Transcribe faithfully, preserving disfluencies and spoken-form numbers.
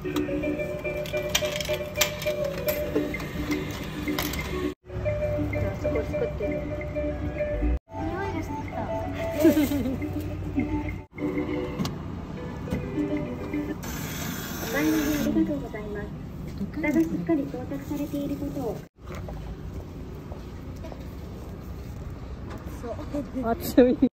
そこ作ってる。匂いがしてきた。 お買い物ありがとうございます。蓋がしっかり装着されていることを。 熱い。